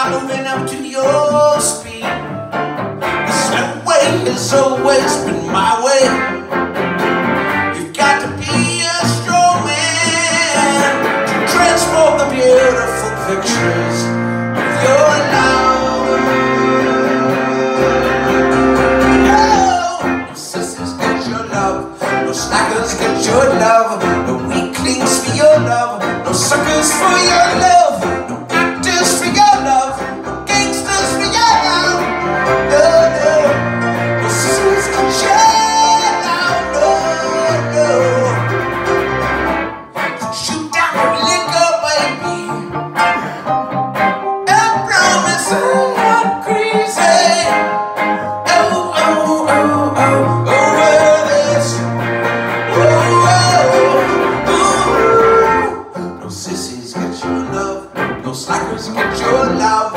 start moving up to your speed. This way has always been my way. You've got to be a strong man to transport the beautiful pictures of your love. No sissies get your love, no slackers get your love, no weaklings for your love, no suckers for your love, no actors for your love, no gangsters for your love. No, no, no sissies get your love, no, no. Shoot down the liquor, baby, and promise I'm not crazy. Oh, oh, oh, oh, over this. Oh, oh, oh. No sissies get your love, no slackers get your love.